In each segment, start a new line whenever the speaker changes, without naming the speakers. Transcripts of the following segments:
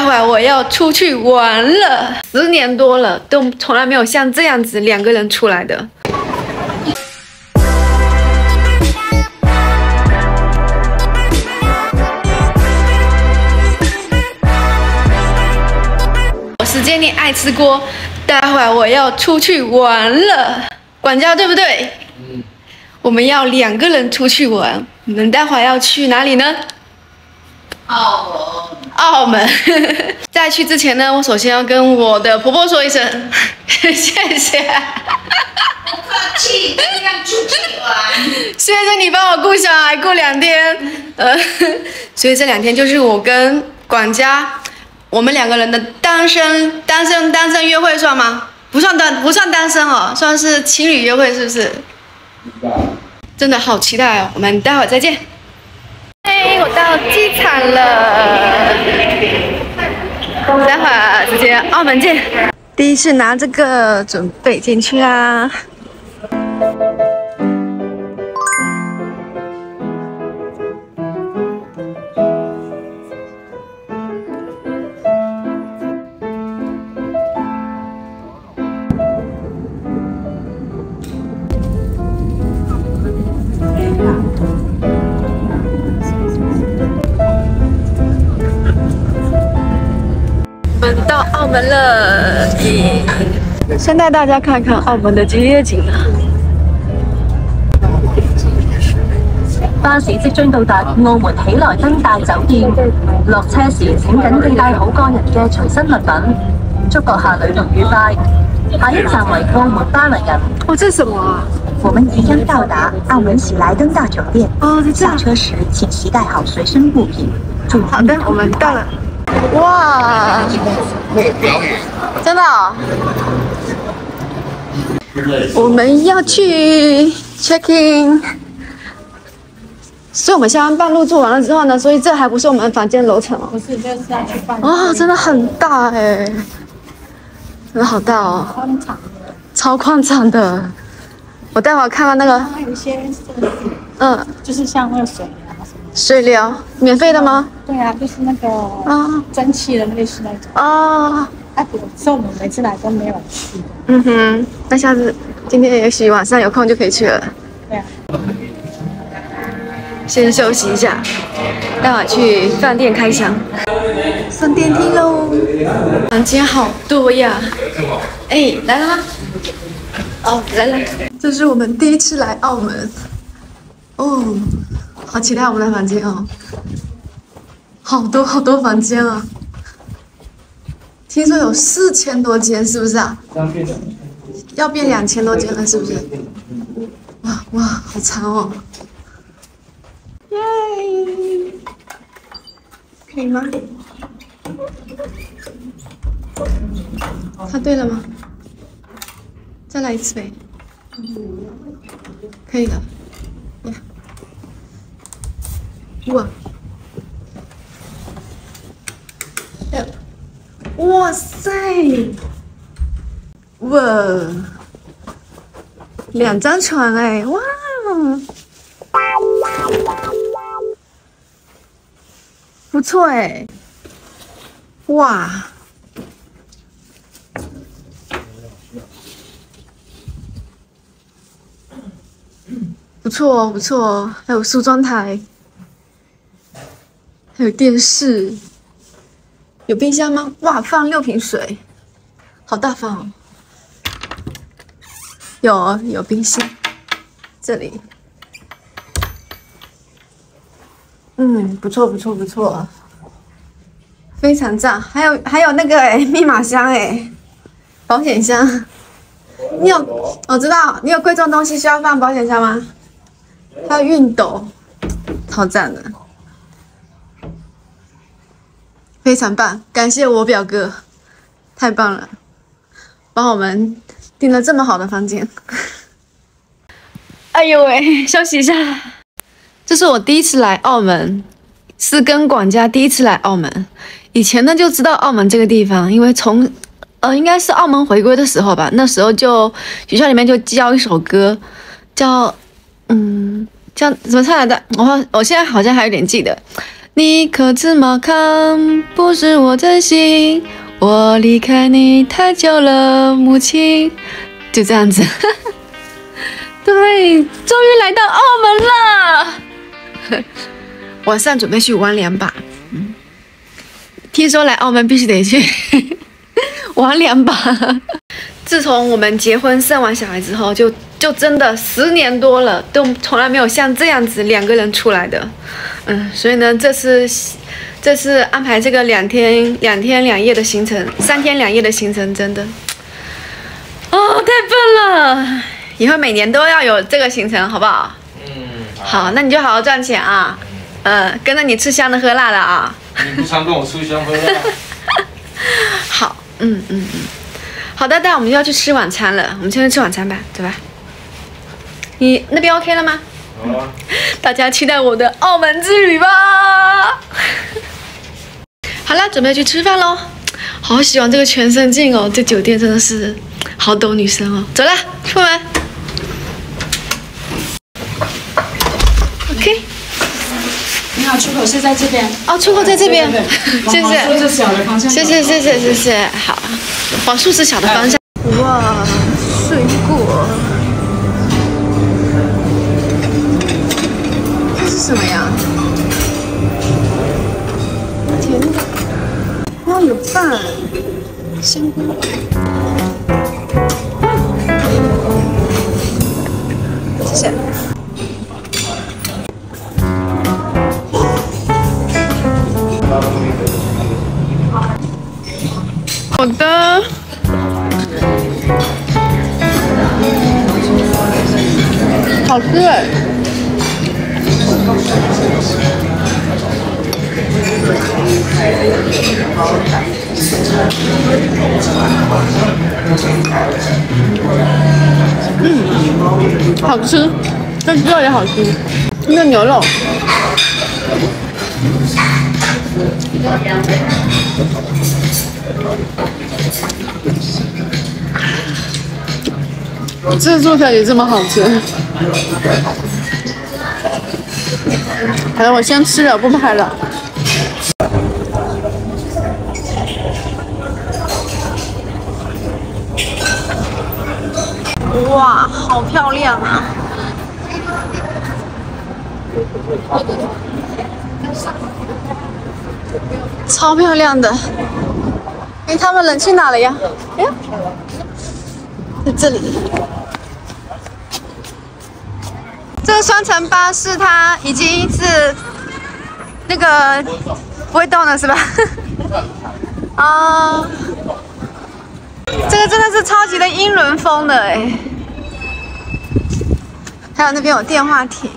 会儿我要出去玩了，10年多了，都从来没有像这样子2个人出来的。我是Jenny爱吃锅，待会儿我要出去玩了，管家对不对？我们要2个人出去玩，你们待会儿要去哪里呢？澳门。在去之前呢，我首先要跟我的婆婆说一声谢谢。
不客气，这样出去玩。
谢谢你帮我顾小孩顾2天，所以这2天就是我跟管家，我们2个人的单身约会算吗？不算单身哦，算是情侣约会是不是？真的好期待哦！我们待会儿再见。我到机场了，待会儿直接澳门见。第一次拿这个准备进去啦。到澳门了，先带大家看看澳門嘅街景啊！
巴士即將到達澳門喜來登大酒店，落車時請緊記帶好個人嘅隨身物品。祝閣下旅途愉快。下一站為澳門巴黎人。
哦，這是什麼啊？
我們即將到達澳門喜來登大酒店。
哦，就這樣。
下車時請攜帶好隨身物品。祝
好的，我們到了。哇，真的哦！我們要去 check in， 所以我們下班半路做完了之後呢，所以這還不是我們房間樓層哦。
不是，就是要去辦。
哦，真的很大哎，真的好大哦，
寬敞，
超寬敞的。我待會兒看看那個，
還有一些就是像那個水啊什麼。
水療，免費的嗎？
對啊，就是那個蒸汽的類似那種。
哦。
所以我們每次來都沒有去。
嗯哼，那下次今天也許晚上有空就可以去了。
對啊。
先休息一下，待會去飯店開箱。上電梯嘍！房間好多呀！哎，來了嗎？哦，來了。這是我們第一次來澳門。哦，好期待我們的房間哦！好多房間啊！聽說有4000多間，是不是啊？要變2000多間了，是不是？哇，好長哦！耶！可以嗎？猜對了嗎？再來一次唄。可以了。呀！哇！哇塞！哇，2張床哎，哇！不錯哎，哇！不錯哦，不錯哦，還有梳妝台，還有電視。有冰箱嗎？哇，放6瓶水，好大方哦。有冰箱，這裡。不錯，非常讚。還有那個密碼箱保險箱。我知道，你有貴重東西需要放保險箱嗎？還有熨斗，超讚的。非常棒，感謝我表哥，太棒了，幫我們訂了這麼好的房間。哎呦喂，休息一下。這是我第一次來澳門，是跟管家第一次來澳門。以前呢就知道澳門這個地方，因為應該是澳門回歸的時候吧，那時候就學校裡面就教一首歌，叫怎麼唱來的？我現在好像還有點記得。 你可知吗？看，不是我真心，我离开你太久了，母亲。就这样子，对，终于来到澳门了。晚上准备去玩2把，听说来澳门必须得去玩2把。自从我们结婚生完小孩之后，就真的10年多了，都从来没有像这样子2个人出来的。所以呢，这次安排这个2天2夜的行程，3天2夜的行程，真的，哦，太棒了！以后每年都要有这个行程，好不好？好，那你就好好赚钱啊。跟着你吃香的喝辣的啊。
你不常跟我吃香喝辣。
好，好的，但我们就要去吃晚餐了，我们先去吃晚餐吧，走吧。你那边 OK 了吗？
好啊。
大家期待我的澳门之旅吧。好了，准备去吃饭喽。好喜欢这个全身镜哦，这酒店真的是好懂女生哦。走了，出门。OK。
你好，出口是在这边。
哦，出口在这边。谢谢。
往树枝小的方向。
谢谢。好，往树枝小的方向。哇，水果。这是什么呀？甜的。哇，有饭，香菇。谢谢。好的。好吃哎。好吃，这鸡肉也好吃，那个牛肉。这做起来也这么好吃。好了，我先吃了，不拍了。哇，好漂亮啊！超漂亮的。哎，他们人去哪了呀？哎，在这里。这个双层巴士它已经是那个不会动了是吧？啊，这个真的是超级的英伦风的哎。还有那边有电话亭。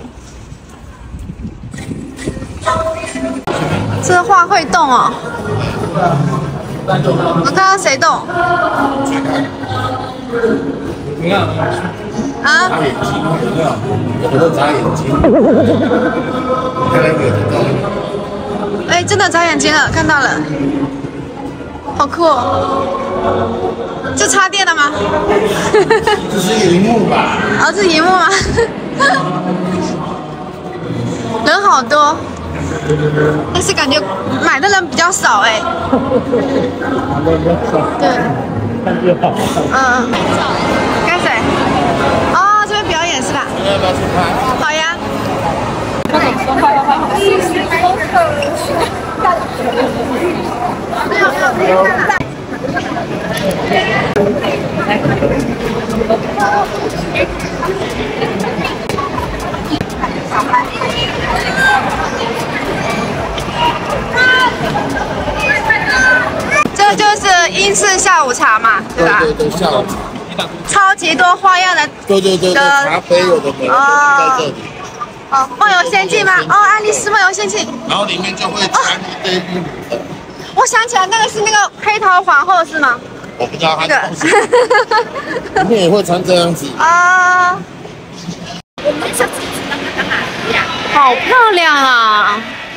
这画会动哦。我看到谁动？
你看。
啊！
眨眼睛，有没有？我都眨眼睛。看那个动。
哎，真的眨眼睛了，看到了，好酷哦！这插电的吗？
这是荧幕吧？
哦，这荧幕吗？人好多，但是感觉买的人比较少哎。对。跟谁？哦，这边表演是吧？
要不要去拍？
好呀。这就是英式下午茶嘛，对吧？
对，下午茶。
超级多花样的。
对，茶杯有的没的在这里。
哦，梦游仙境吗？哦，爱丽丝梦游仙境。
然后里面就会掺一堆玉米的。
我想起来，那个是那个黑桃皇后是吗？
我不知道它的东西。里面也会掺这样子。
啊。好漂亮啊！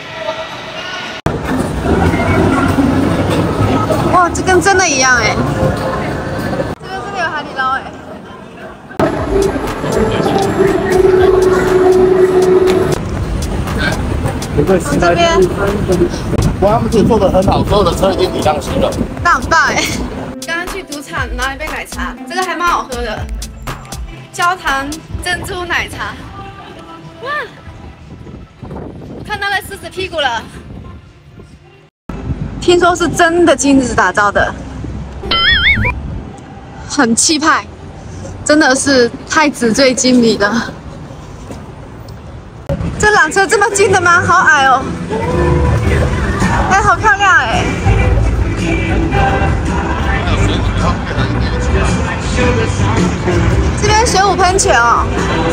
哇，这跟真的一样哎。这边真的有海底捞哎。 这边
哇，他们这做的很好，所有的车已经礼让行了。
那很棒哎！刚刚去赌场拿了一杯奶茶，这个还蛮好喝的，焦糖珍珠奶茶。哇，看到了狮子屁股了。听说是真的金子打造的，很气派，真的是太纸醉金迷了。这缆车这么近的吗？好矮哦！哎，好漂亮哎！这边水舞喷泉哦。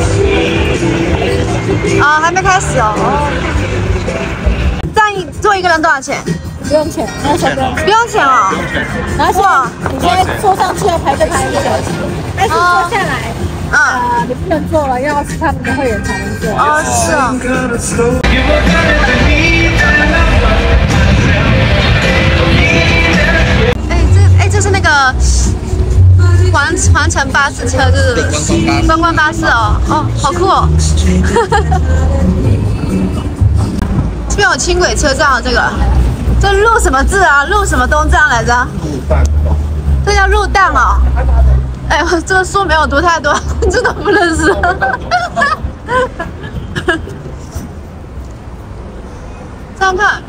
啊，还没开始哦。这样坐一个人多少钱？
不用钱，那时候
不用钱哦。
然后你现在坐上去要排队排1个小时，但是坐下来，你不能坐了，要是他们的会员才能坐。
哦，是哦。这是那个环城巴士车，就是观光巴士哦。哦，好酷哦。这边有轻轨车站哦，这入什么字啊？入什么东站来着？这叫入蛋哦。哎，我这个书没有读太多，这都不认识。这样看，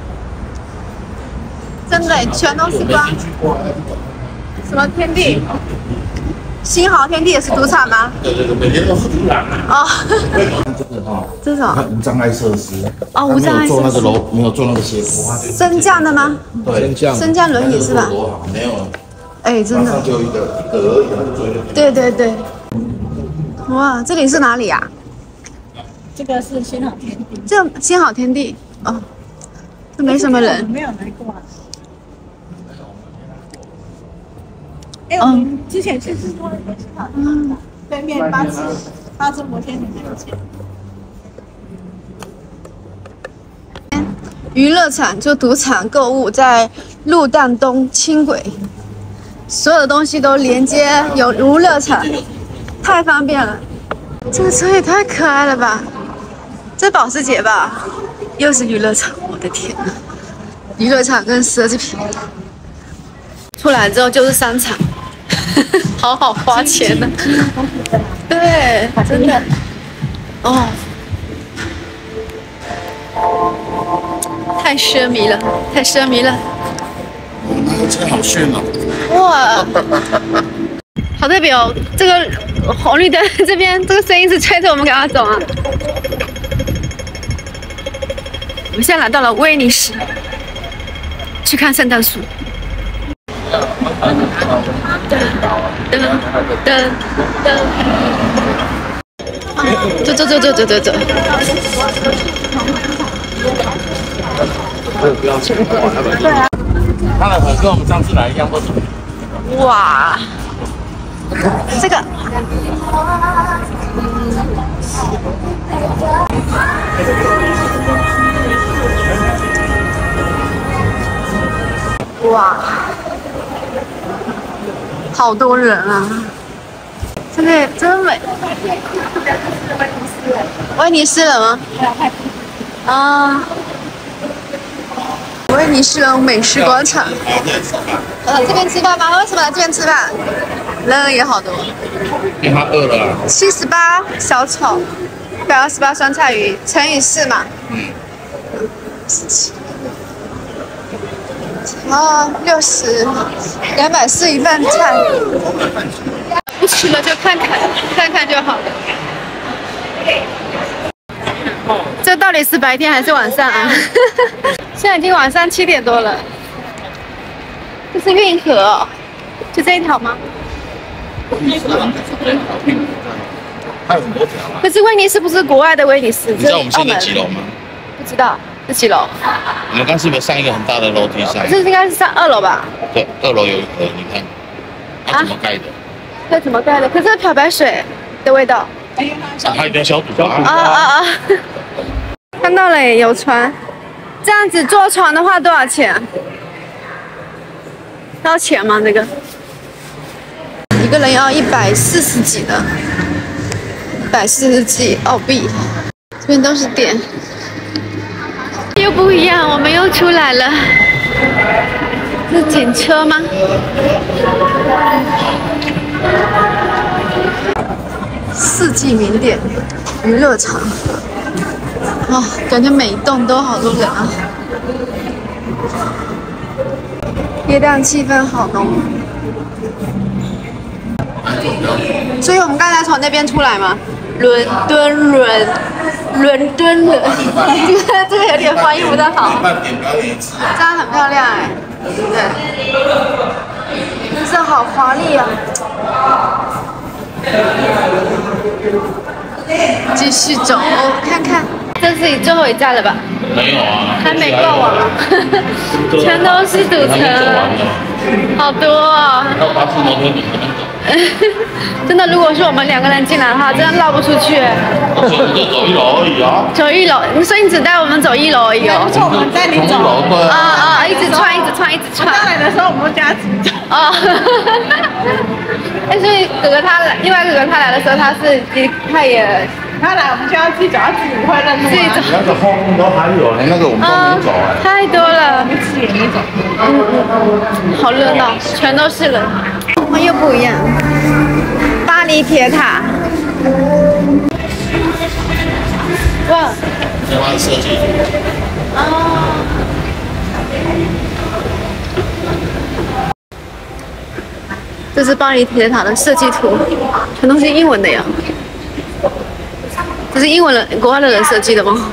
真的全都是光。什么天地？新豪天地也是赌场吗？
对，每天都是赌场。
哦。
真的哈。
这是什么？
无障碍设施。
哦，无障碍设施。
没有做那个楼，没有做那个斜坡。
升降的吗？
对，
升降轮椅是吧？
没有。
哎，真的。
马上就一个而已。
对对对。哇，这里是哪里呀？
这个是新好天地。
这新好天地哦，这没什么人。
没有来过。哎，我们之前去吃过一个新好天地，对面八只摩天轮那间。
娱乐场就赌场、购物，在鹿蛋东轻轨，所有的东西都连接有娱乐场，太方便了。这个车也太可爱了吧！这保时捷吧，又是娱乐场，我的天哪！娱乐场跟奢侈品，出来之后就是商场，好好花钱呢。对，真的，哦。太奢靡了，太奢靡了！
车好炫哦！
哇，好特别哦！这个红绿灯这边，这个声音是催着我们赶快走啊！我们现在来到了威尼斯，去看圣诞树。噔噔噔噔，走。
不要钱，对啊。当然跟我们上次来一样不同。
哇，这个，哇，好多人啊！这里真美。威尼斯了吗？啊。威尼斯人美食广场。这边吃饭吗？为什么来这边吃饭？人也好多。
因为他饿了啊。
78小炒，128酸菜鱼乘以4嘛。哦，60，240一份菜。不吃了就看看就好了。这到底是白天还是晚上啊？现在已经晚上7点多了。这是运河哦，就这一条吗？
还有很多条啊。
可是威尼斯不是国外的威尼斯？
你知道我们现在几楼吗？
不知道，是几楼？
我们刚是不是上一个很大的楼梯上？
这应该是上2楼吧？
对，2楼有一个，你看，它怎么盖的？
这怎么盖的？可是漂白水的味道。
它一定要消毒啊！
啊！看到了耶，有船。这样子坐船的话多少钱？要钱吗？这个一个人要140几呢，140几澳币。这边都是店， 不一样，我们又出来了。是警车吗？四季名店娱乐场。哦，感觉每一栋都好多人啊。夜店气氛好浓。所以我们刚才从那边出来吗？伦敦人，这个有点发音不太好。这样很漂亮哎，对，颜色好华丽啊！继续走，看看，这是你最后一站了吧？
没有啊，
还没逛完啊，全都是堵车，好多啊！
要搭出摩托你才能走。
真的，如果是我们2个人进来的话，真的绕不出去。
就走1楼而已啊。
走1楼，所以你只带我们走1楼而已哦。
我们带你走。
一直穿。
上来的时候我们加紧走。
哦。所以哥哥他来，另外哥哥他来的时候，他来我们就要自己走，他自己会认路。自己走。
那个后面都还有，那个我们都没走哎。
太多了。
也没走。
好热闹，全都是人。又不一样，巴黎铁塔。哇！
这它的设计。
哦。这是巴黎铁塔的设计图，全都是英文的呀。这是英文人，国外的人设计的吗？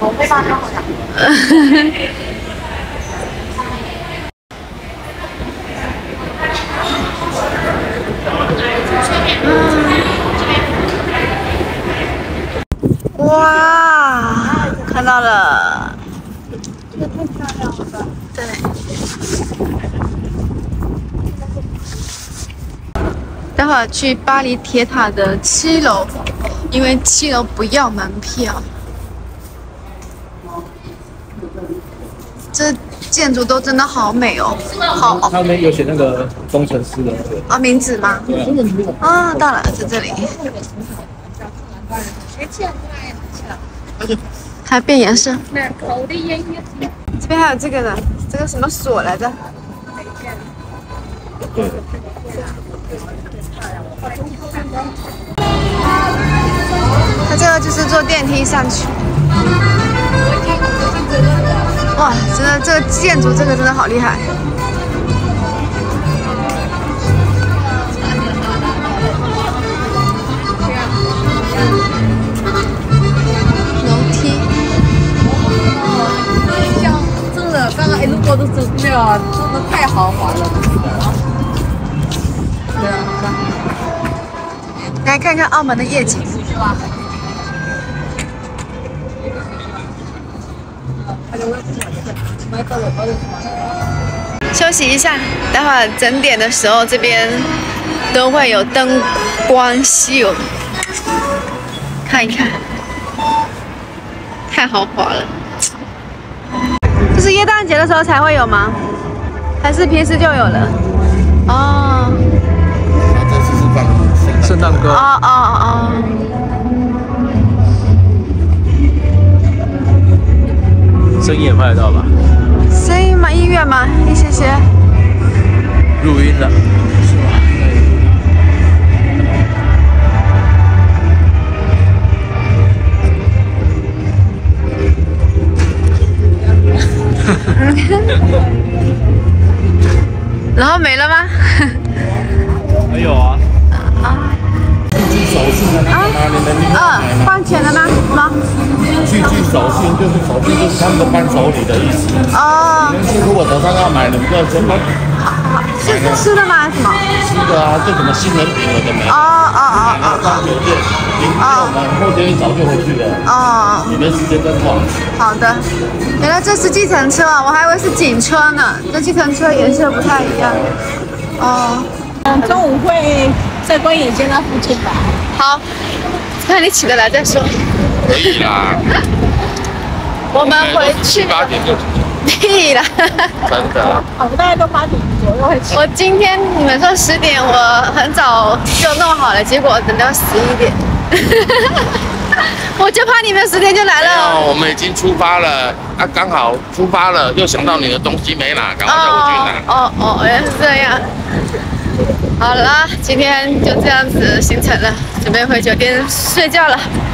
哇，看到了，这太漂亮了。对。待会儿去巴黎铁塔的7楼，因为7楼不要门票。这建筑都真的好美哦，好。
他们有写那个工程师的
啊名字吗？啊，到了，在这里。还变颜色。这边还有这个呢，这个什么锁来着？
对。
它这个就是坐电梯上去。哇，真的这个建筑真的好厉害。
刚刚一路过都走不了，真的太豪华了。对啊，
来看看澳门的夜景。休息一下，待会儿整点的时候，这边都会有灯光秀，看一看，太豪华了。这是耶诞节的时候才会有吗？还是平时就有了？哦。
这次是放圣诞歌。
哦。
声音也拍得到吧？
声音吗？音乐吗？一些。
录音了，是吧？
然后没了吗？
还有啊。手信的
换钱的吗？
去手信就是手信，就是他们的伴手礼的意思。
哦。
你们如果早上要买，你们就先买。
是吃的吗？还是什么？
吃的啊，就什么杏仁饼了的没？然后到酒店，我们后天一早就回去了。哦。你们时间更快。
好的。原来这是计程车啊，我还以为是警车呢。这计程车颜色不太一样。哦。
中午会在观影街那附近吧。
好，看你起得来再说。
可以啦。
我们回去
8点就出去。
屁啦！
真的。
我大概都8点左右会起。
我今天你们说10点，我很早就弄好了，结果等到11点。 我就怕你们10点就来了。
我们已经出发了，啊，刚好出发了，又想到你的东西没拿，赶快叫我去拿。
原来是这样。好了，今天就这样子行程了，准备回酒店睡觉了。